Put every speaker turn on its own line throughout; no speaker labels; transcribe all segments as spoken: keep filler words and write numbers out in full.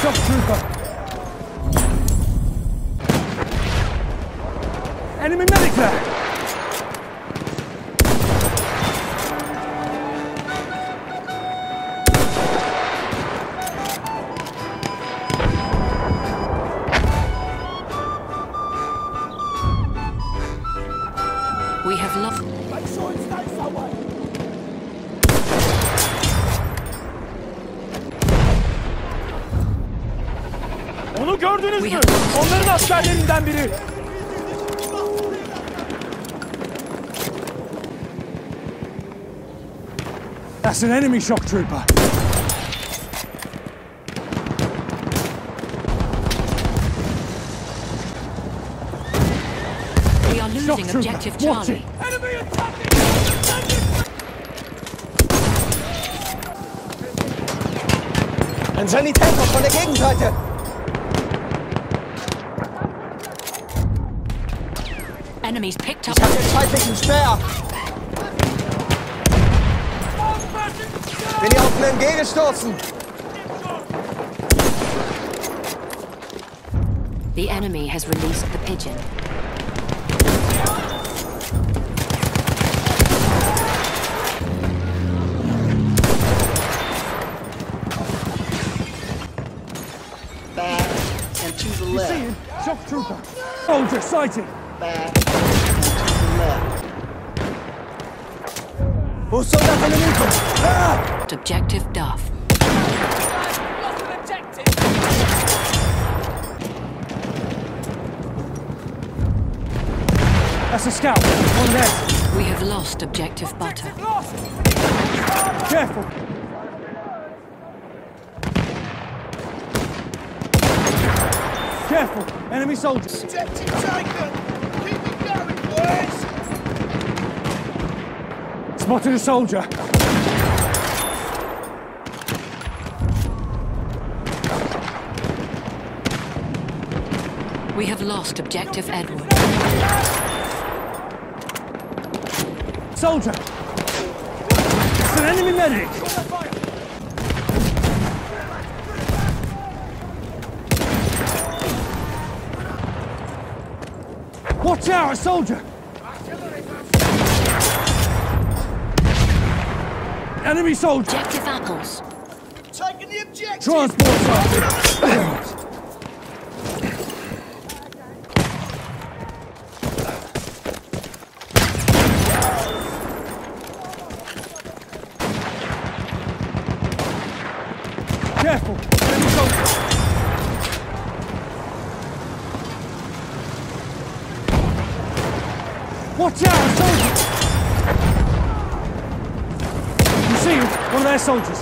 Shock trooper. Enemy medic there.
We have lost.
Make sure it stays that way. Onu gördünüz mü? Onların askerlerinden biri. That's an enemy shock trooper.
We are losing
Shock
objective
trooper. Watch
Charlie.
it. Enemy attacking!
Ein Sanitäter von der Gegenseite!
Enemies picked up.
Ich hab den feindlichen Speer! Bin hier auf einen M G gestoßen!
The enemy has released the pigeon.
Back and to the
You
left.
see him? Shock trooper. Soldier sighted.
Back and to the left. Wo ist Soldat von der Hilfe? Ah!
Objective Duff.
That's a scout. One there.
We have lost objective Butter.
Careful. Careful. Enemy soldiers.
Objective taken! Keep it going, boys!
Spotted a soldier.
We have lost objective Edward.
Soldier. It's an enemy medic. Watch out, a soldier. Enemy soldier.
Objective Apples.
Taking the objective!
Transport soldier. Careful. Enemy soldier. Watch out, a soldier. You see him? One of their soldiers.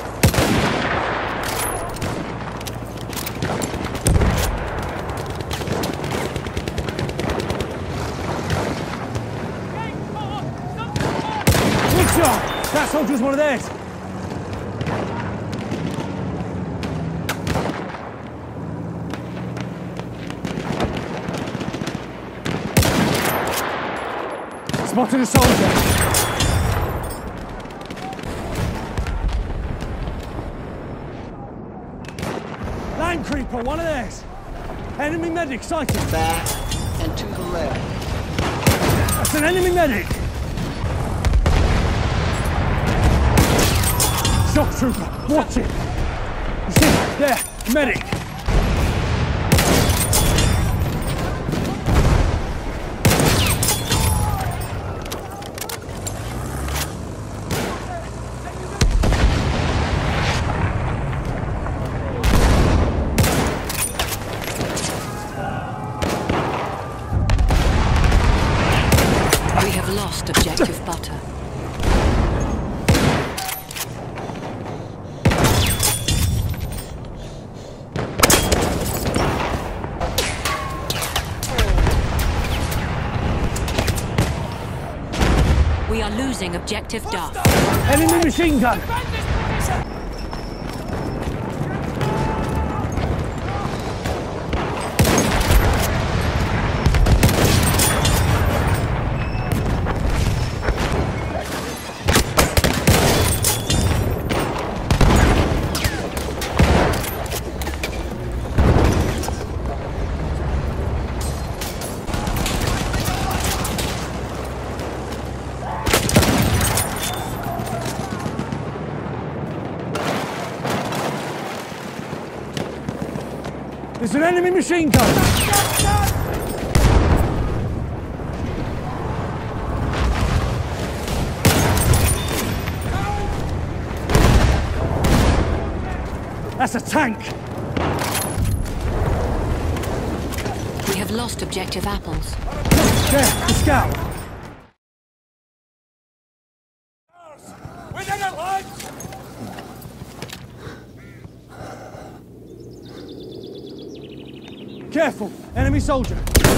Good shot! That soldier's one of theirs. Spotted a soldier. Land creeper, one of theirs. Enemy medic sighted.
Back and to the left.
That's an enemy medic. Shock trooper, watch it. You see, there, medic.
We have lost objective Butter. We are losing objective Duff.
Enemy machine gun. There's an enemy machine gun! That's a tank!
We have lost objective apples.
There, the scout!
We're not alive!
Careful! Enemy soldier!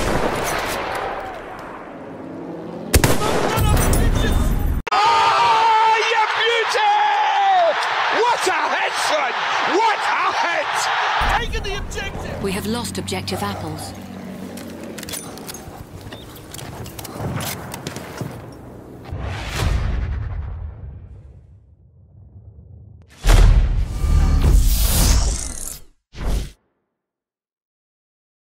Oh, you beauty! What a head, son! What a head! Taking the objective!
We have lost objective apples.